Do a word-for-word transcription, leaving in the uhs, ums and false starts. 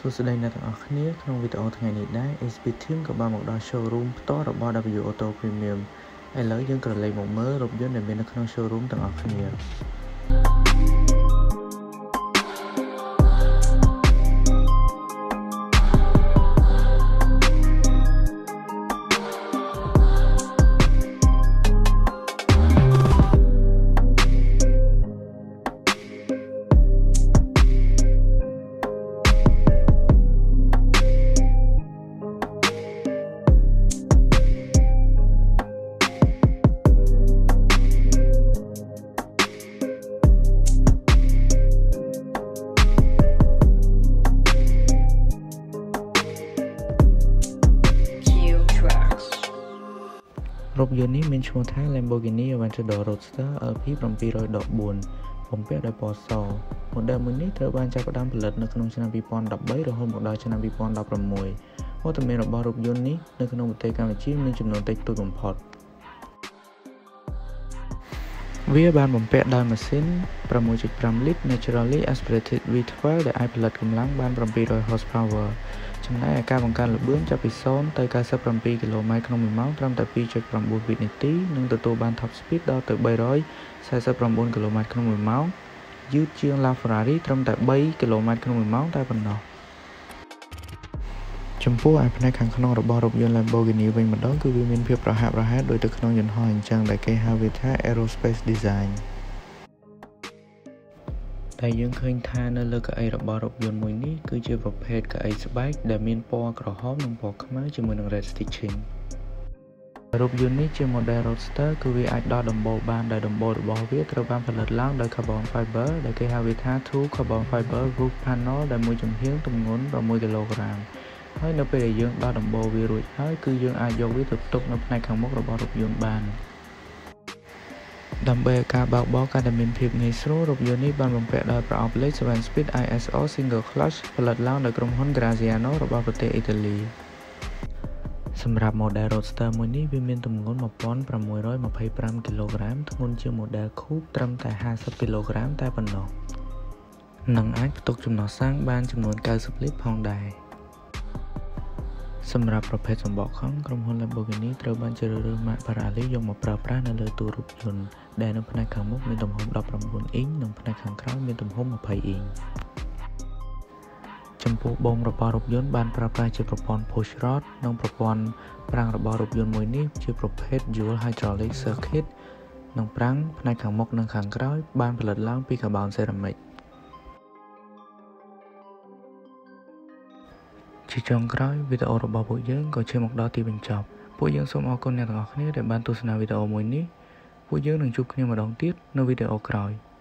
សួស្តីអ្នកទាំងអស់គ្នាក្នុងវីដេអូថ្ងៃនេះដែរ เอส พี Team ក៏បានមកដល់ Showroom ផ្ទាល់របស់ ดับเบิลยู Auto Premium ឥឡូវយើងក៏លេខមកមើលរថយន្តដែលមាននៅក្នុង Showroom ទាំងអស់គ្នារថយន្តនេះមានឈ្មោះថា Lamborghini Aventador Roadster แอล พี เจ็ดพันสี่ร้อยสิบสี่បំពាក់ដោយពណ៌ស model មួយនេះត្រូវបានចាប់ផ្ដើមផលិតនៅក្នុងឆ្នាំ ពីរពាន់ដប់បី រហូតមកដល់ឆ្នាំ ពីរពាន់ដប់ប្រាំមួយ វត្តមានរបស់រថយន្តនេះនៅក្នុងប្រទេសកម្ពុជាមានចំនួនតិចតួចបំផុតវាបានបំពាក់ដោយម៉ាស៊ីន ប្រាំមួយចុចប្រាំ លីត្រ Naturally Aspirated វី ទ្វែលវ ដែលអាចផលិតកម្លាំងបាន seven hundred horsepower ចំណែកឯការបង្កើនល្បឿនចាប់ពី ศูนย์ ទៅ ninety-seven គីឡូម៉ែត្រក្នុងមួយម៉ោងត្រឹមតែ two point nine វិនាទីនិងទទួលបាន top speed ដល់ទៅ three hundred forty-nine គីឡូម៉ែត្រក្នុងមួយម៉ោងយឺតជាង La Ferrari ត្រឹមតែ three គីឡូម៉ែត្រក្នុងមួយម៉ោងតែប៉ុណ្ណោះចំពោះឯផ្នែកខាងក្នុងរបស់រថយន្ត Lamborghini វិញម្ដងគឺវាមានភាពរហ័សរហែនដូចទៅក្នុងយន្តហោះអញ្ចឹងដែលគេហៅវាថា Aerospace Design តែយើងឃើញថានៅលើកៅអីរបស់រថយន្តមួយនេះគឺជាប្រភេទកៅអីស្បែកដែលមានពណ៌ក្រហមនិងពណ៌ខ្មៅជាមួយនឹង red stitching រថយន្តនេះជា model Roadster គឺវាអាចដោះដំបូលបានដោយដំបូលរបស់វាត្រូវបានផលិតឡើងដោយ carbon fiber ដែលគេហៅវាថា two carbon fiber roof panel ដែលមួយចំហៀងទម្ងន់ six គីឡូក្រាមហើយនៅពេលដែលយើងដោះដំបូលវារួចហើយគឺយើងអាចយកវាទៅផ្ទុកនៅផ្នែកខាងមុខរបស់រថយន្តបានដើម្បីឲ្យការបើកបរកាន់តែមានភាពងាយស្រួលរថយន្តនេះបានបំពាក់ដោយប្រអប់លេខ seven speed ไอ เอส โอ single clutch ផលិតឡើងដោយក្រុមហ៊ុន Graziano របស់ប្រទេសអ៊ីតាលីសម្រាប់ model Roadster មួយនេះវាមានទម្ងន់ one thousand six hundred twenty-five គីឡូក្រាមធ្ងន់ជាង model Coupe ត្រឹមតែ fifty គីឡូក្រាមតែប៉ុណ្ណោះនិងអាចផ្ទុកចំណុះសាំងបានចំនួនninetyលីត្រផងដែរសម្រាប់ប្រភេទសម្បកខំក្រុមហ៊ុន Lamborghini ត្រូវបានជ្រើសរើសម៉ាក Ferrari យកមកប្រើប្រាស់នៅលើតួរថយន្តដែលនៅផ្នែកខាងមុខមានទំហំnineteenអ៊ីងនិងផ្នែកខាងក្រោយមានទំហំtwentyអ៊ីងចំពោះបូមរបស់រថយន្តបានប្រើប្រាស់ជាប្រព័ន្ធ push rod និងប្រព័ន្ធប្រាំងរបស់រថយន្តមួយនេះជាប្រភេទ dual hydraulic circuit និងប្រាំងផ្នែកខាងមុខនិងខាងក្រោយបានផលិតឡើងពី carbon ceramicជាចុងក្រោយវីដេអូរបស់ពួកយើងក៏ឈានមកដល់ទីបញ្ចប់ពួកយើងសូមអរគុណអ្នកទាំងអស់គ្នាដែលបានទស្សនាវីដេអូមួយនេះពួកយើងនឹងជួបគ្នាម្ដងទៀតនៅវីដេអូក្រោយ